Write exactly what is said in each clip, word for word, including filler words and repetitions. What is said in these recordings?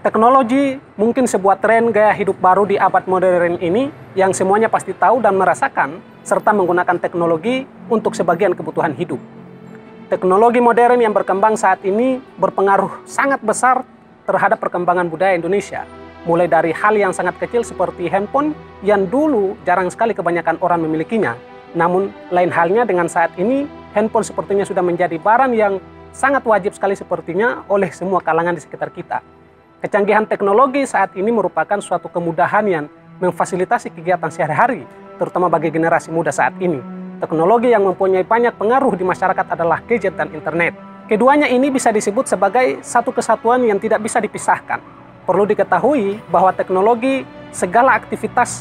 Teknologi mungkin sebuah tren gaya hidup baru di abad modern ini yang semuanya pasti tahu dan merasakan serta menggunakan teknologi untuk sebagian kebutuhan hidup. Teknologi modern yang berkembang saat ini berpengaruh sangat besar terhadap perkembangan budaya Indonesia. Mulai dari hal yang sangat kecil seperti handphone yang dulu jarang sekali kebanyakan orang memilikinya. Namun lain halnya dengan saat ini, handphone sepertinya sudah menjadi barang yang sangat wajib sekali sepertinya oleh semua kalangan di sekitar kita. Kecanggihan teknologi saat ini merupakan suatu kemudahan yang memfasilitasi kegiatan sehari-hari, terutama bagi generasi muda saat ini. Teknologi yang mempunyai banyak pengaruh di masyarakat adalah gadget dan internet. Keduanya ini bisa disebut sebagai satu kesatuan yang tidak bisa dipisahkan. Perlu diketahui bahwa teknologi segala aktivitas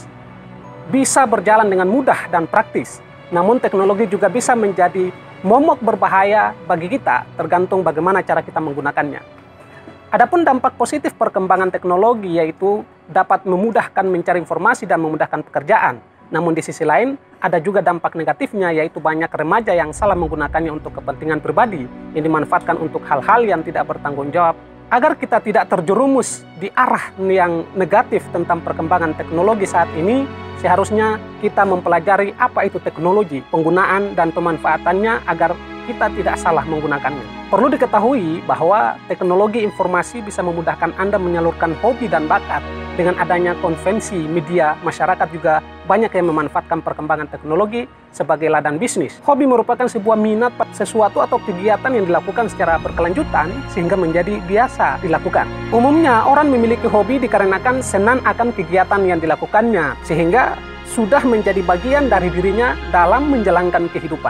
bisa berjalan dengan mudah dan praktis. Namun teknologi juga bisa menjadi momok berbahaya bagi kita, tergantung bagaimana cara kita menggunakannya. Adapun dampak positif perkembangan teknologi yaitu dapat memudahkan mencari informasi dan memudahkan pekerjaan. Namun di sisi lain, ada juga dampak negatifnya yaitu banyak remaja yang salah menggunakannya untuk kepentingan pribadi yang dimanfaatkan untuk hal-hal yang tidak bertanggung jawab. Agar kita tidak terjerumus di arah yang negatif tentang perkembangan teknologi saat ini, seharusnya kita mempelajari apa itu teknologi, penggunaan dan pemanfaatannya agar kita tidak salah menggunakannya. Perlu diketahui bahwa teknologi informasi bisa memudahkan Anda menyalurkan hobi dan bakat. Dengan adanya konvensi media, masyarakat juga banyak yang memanfaatkan perkembangan teknologi sebagai ladang bisnis. Hobi merupakan sebuah minat, sesuatu atau kegiatan yang dilakukan secara berkelanjutan sehingga menjadi biasa dilakukan. Umumnya orang memiliki hobi dikarenakan senang akan kegiatan yang dilakukannya, sehingga sudah menjadi bagian dari dirinya dalam menjalankan kehidupan.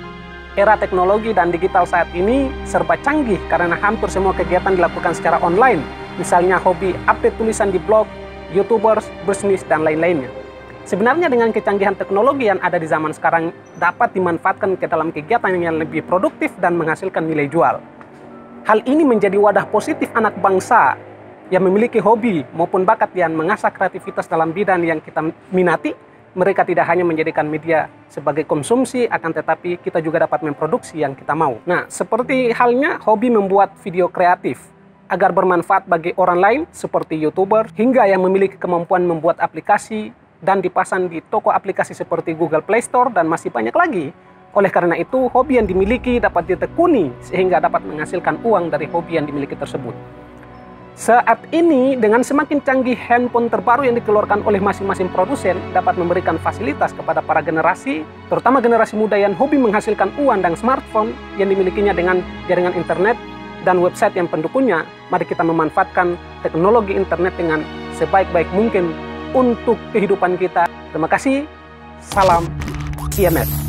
Era teknologi dan digital saat ini serba canggih karena hampir semua kegiatan dilakukan secara online. Misalnya hobi update tulisan di blog, YouTubers, bisnis, dan lain-lainnya. Sebenarnya dengan kecanggihan teknologi yang ada di zaman sekarang dapat dimanfaatkan ke dalam kegiatan yang lebih produktif dan menghasilkan nilai jual. Hal ini menjadi wadah positif anak bangsa yang memiliki hobi maupun bakat yang mengasah kreativitas dalam bidang yang kita minati. Mereka tidak hanya menjadikan media sebagai konsumsi, akan tetapi kita juga dapat memproduksi yang kita mau. Nah, seperti halnya hobi membuat video kreatif agar bermanfaat bagi orang lain seperti YouTuber, hingga yang memiliki kemampuan membuat aplikasi dan dipasang di toko aplikasi seperti Google Play Store dan masih banyak lagi. Oleh karena itu, hobi yang dimiliki dapat ditekuni sehingga dapat menghasilkan uang dari hobi yang dimiliki tersebut. Saat ini, dengan semakin canggih handphone terbaru yang dikeluarkan oleh masing-masing produsen dapat memberikan fasilitas kepada para generasi, terutama generasi muda yang hobi menghasilkan uang dan smartphone yang dimilikinya dengan jaringan internet dan website yang pendukungnya. Mari kita memanfaatkan teknologi internet dengan sebaik-baik mungkin untuk kehidupan kita. Terima kasih. Salam I M F.